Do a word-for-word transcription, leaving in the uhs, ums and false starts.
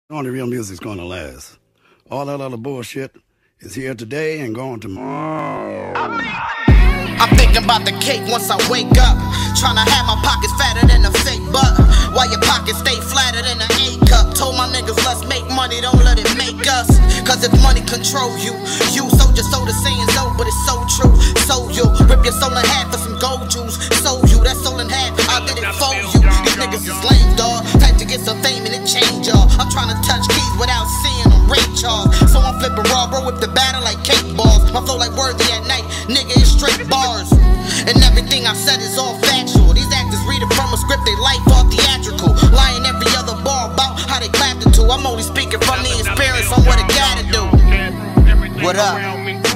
Only real music's gonna last. All that other bullshit is here today and gone tomorrow. I'm thinking about the cake once I wake up, tryna have my pockets fatter than a fake butt, while your pockets stay flatter than an A cup. Told my niggas let's make money, don't let it make us. Cause if money control you, you soldier, so the saying's low, but it's so true. So you rip your soul in half for some gold juice. So you, that soul in half, I did it for you. These niggas is lame, dawg. Type to get some fame and it change y'all. I'm tryna touch keys without seeing them rate y'all. So I'm flipping raw, bro, whip the battle like cake balls. My flow like Worthy at night, nigga, it's straight bars. And everything I said is all factual. These actors read it from a script, they life all theatrical. Lying every other bar about how they clapped it to. I'm only speaking from the experience on what I gotta do. What up?